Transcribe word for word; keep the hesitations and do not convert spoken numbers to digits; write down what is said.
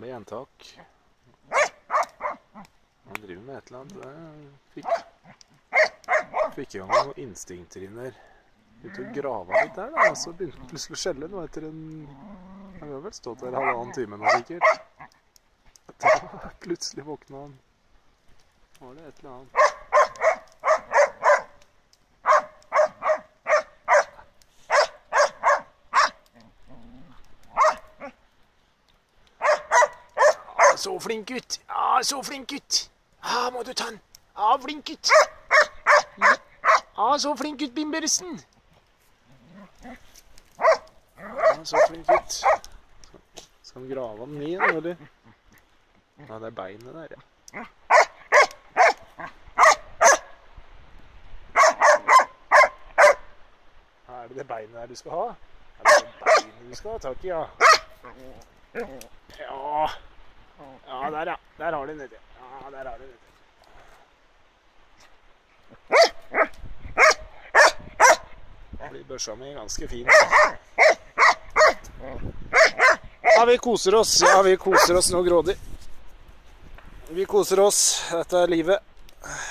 er det gjentak. Han driver med et eller annet. Fikk, fikk i gang noen instinkter inn der. Ute og grava litt der, da. Så begynte han plutselig å skjelle nå etter en... Han har vel stått der halvannen time nå, sikkert. Da plutselig våkna han. Var det et eller annet? Ja, så flink gutt. Ja, så flink gutt. Ja, må du ta den. Ja, flink gutt. Ja, så flink gutt, Bimbersen. Ja, så flink gutt. Skal han grave den ned, eller? Ja, det er beinet der, ja. Er det det beinet der du skal ha? Er det det beinet du skal ha tak i, ja? Ja. Ja, der, ja. Der har du nedi. Ja, der har du nedi. Da blir børsa mi ganske fin. Ja, vi koser oss. Ja, vi koser oss nå grådig. Vi koser oss. Dette er livet.